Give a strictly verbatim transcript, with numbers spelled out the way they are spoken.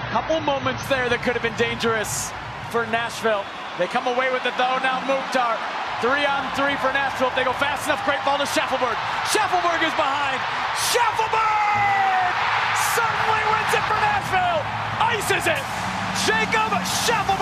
Couple moments there that could have been dangerous for Nashville. They come away with it though. Now Mukhar, three on three for Nashville. If they go fast enough, great ball to Shaffelburg. Shaffelburg is behind. Shaffelburg suddenly wins it for Nashville. Ices it. Jacob Shaffelburg.